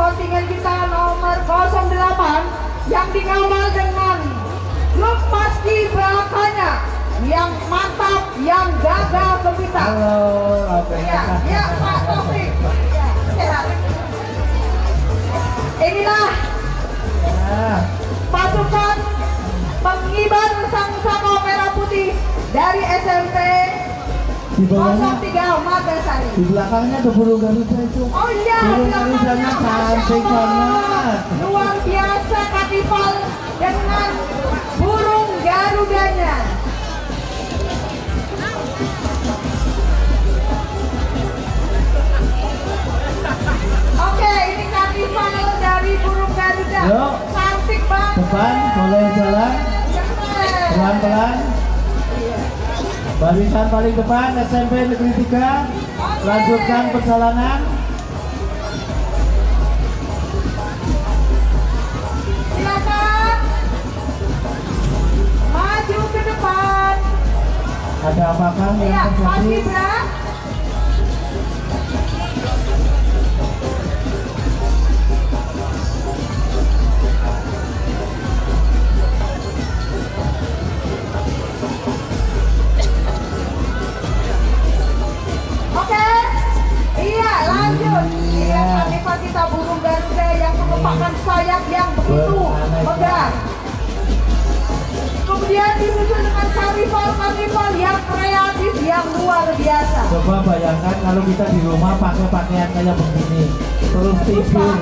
kontingen kita nomor 08 yang dikawal dengan grup paskibraka yang mantap, yang gagah gempita. Halo, ya Pak Taufik. Ya. Inilah pasukan pengibar sang saka merah putih dari SMP 03 Magasari. Di belakangnya ada burung Garuda itu. Oh iya, burung Garudanya cantik banget. Luar biasa Karnival dengan burung Garudanya. Oke, ini Karnival dari burung Garuda. Yuk. Cantik banget. Depan boleh jalan. Pelan-pelan. Barisan paling depan SMP Negeri 3. Lanjutkan perjalanan. Silakan maju ke depan. Ada apakah yang Ya, terjadi? paskibra. Oke, iya lanjut. Iya, Karnival kita burung Garuda yang merupakan sayap yang begitu megah. Kemudian disusul dengan karnival yang kreatif yang luar biasa. Coba bayangkan kalau kita di rumah pakai pakaian kayak begini, terus tidur.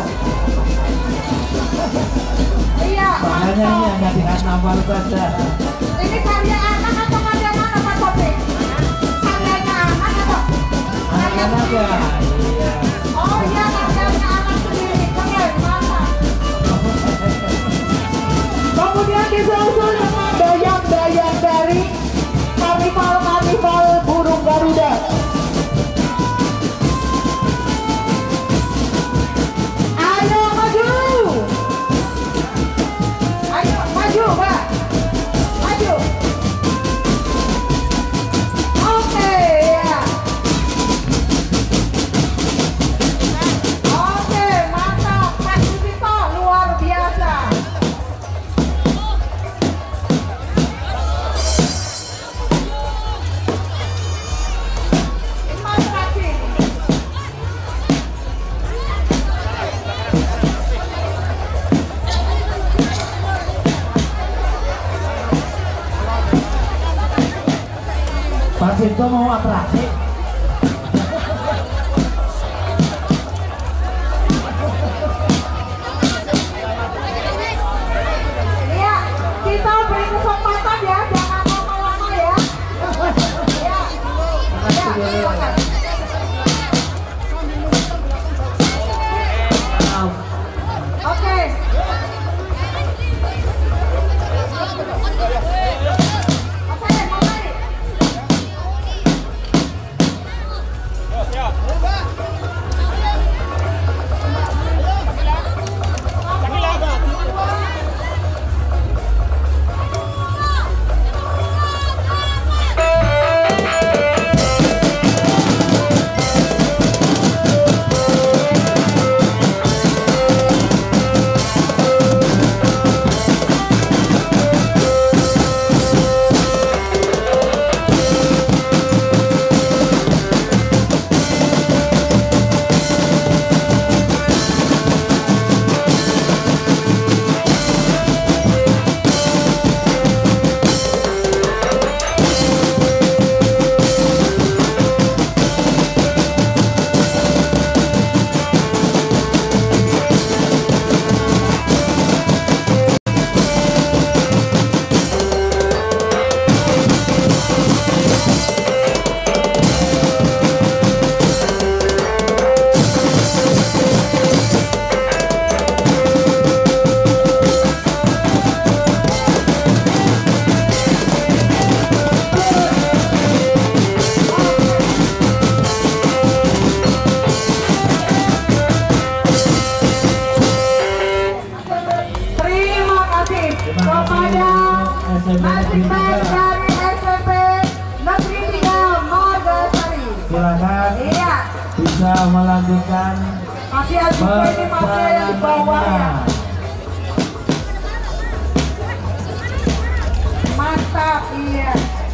Iya, Makanya ini mantap. hanya di karnaval saja. Ini karya anak atau karya mana Pak Topik? Karyanya anak atau? Anak-anak ya. Iya. Oh iya, karyanya anak sendiri. Keren, mantap. Kemudian disusul dengan dayang-dayang dari karnival burung Garuda. Ayo maju. Ayo maju, Pak. Maju. Oke, ya. Oke, mantap. Mas Sutito, luar biasa. Terima kasih. Pak Sinto mau atraksi. Iya, kita beri kesempatan ya, jangan lama-lama ya. Ya, ya, silakan. Oke. Oke, mari. Masing-masing dari SMP Negeri 3 Magasari. Silakan Iya. bisa melanjutkan kasihan juga ini masnya yang di bawah ya. Mantap, iya.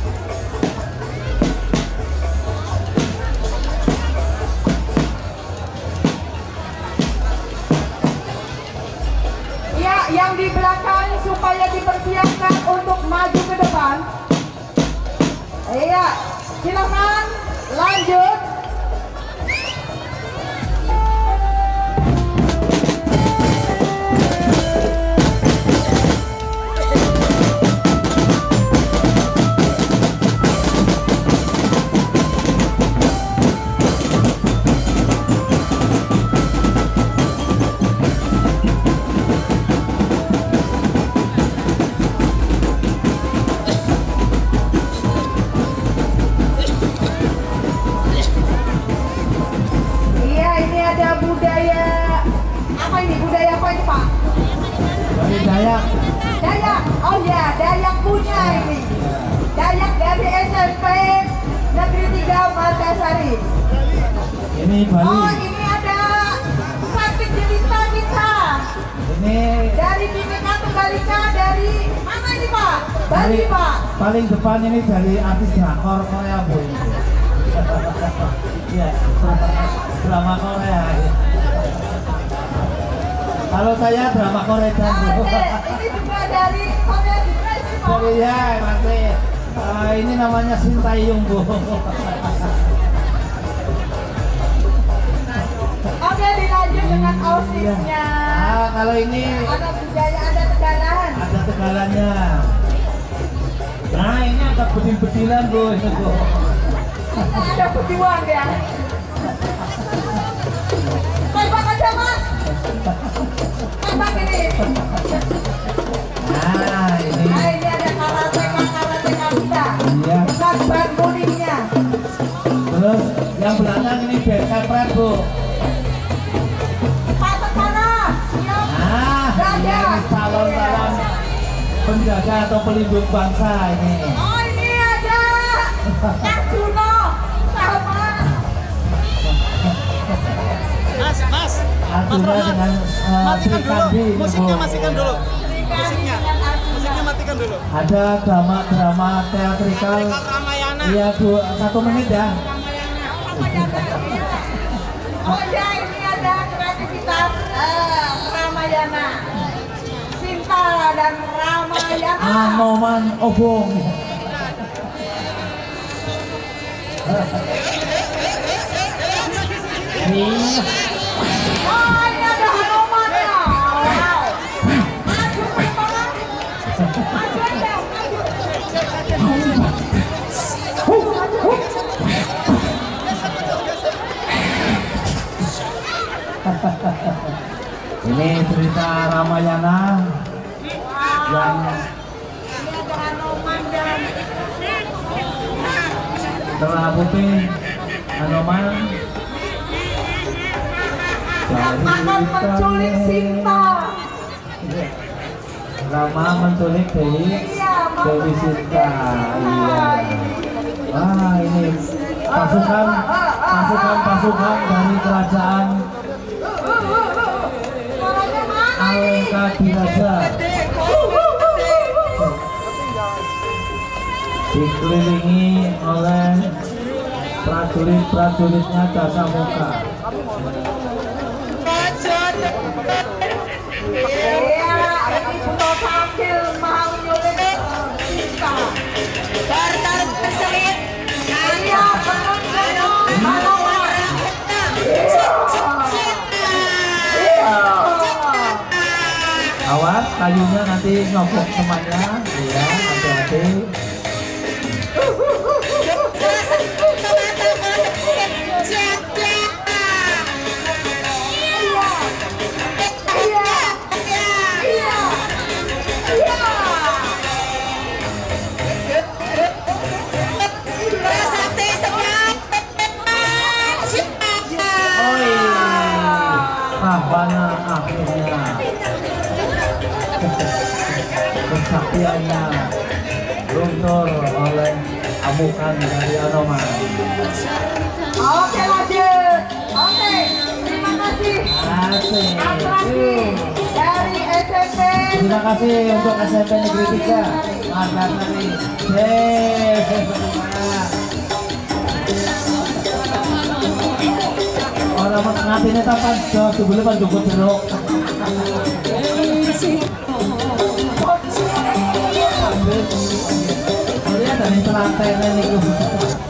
Ya, yang di belakang supaya dipersiapkan untuk maju ke depan. Iya, silakan lanjut. Dayak. Dayak, oh ya, Dayak punya ini. Dayak dari SMP Negeri 3 Margasari. Ini Bali. Oh, ini ada Sakit Jelita kita. Ini dari Bhinneka Tunggal Ika, dari mana ini Pak? Bali Pak. Paling depan ini dari artis drakor Korea Bu. Iya, drama Korea. Kalau saya drama Korea Bu. Ini juga dari Korea juga ini Pak. Oh iya, masih. Ini namanya Sintayong Bu. Oke, dilanjut dengan ausisnya. Kalau ini ada budaya, ada tegalan. ada tegalannya. Nah, ini ada bedil-bedilan Bu. Ini Bu. Ada pejuang ya. Tembak aja Mas. Tembak ini. Nah, ini. Nah, ini ada karateka kita. Iya. Bukan banguningnya. Terus yang belakang ini band kepret Bu. Pak Tekana, siap. Nah, ini calon-calon penjaga atau pelindung bangsa ini. Oh, ini ada Kak Juno sama Mas Arjuna Roman, dengan matikan Sri dulu, Kandi ini, musiknya Bu. matikan dulu. Musiknya dengan Arjuna. Musiknya matikan dulu. Ada drama teatrikal. Ramayana. Iya Bu, 1 menit ya. Oh ya, ini ada kreativitas Ramayana. Sinta dan Ramayana. Anoman Obong. Ini Oh, ini ada Hanomannya. Wow. Maju perkembangan. Maju aja, maju. ini cerita Ramayana yang Ini ada Hanoman dan Terah Putih Anoman akan menculik Sinta. Rama menculik Dewi Sinta. Iya. Wah, ini pasukan dari kerajaan Suaranya mana ini? Alengka dikelilingi oleh prajurit-prajuritnya Dasamuka. Iya, ini Buto Sambil mau nyulik Sinta. Tar keselit. Iya, benar. Hanoman. Awas, kayunya nanti nyopok semuanya. Iya, hati-hati. Rahwana akhirnya kesaktiannya luntur oleh amukan dari Anoman. Oke, lanjut. Oke, terima kasih. asik. atraksi dari SMP. Terima kasih untuk SMP Negeri 3. Mantap tadi. Orang mau ngapain tapan jauh sebelum menjemput jeruk. Lihat dari selantai ini.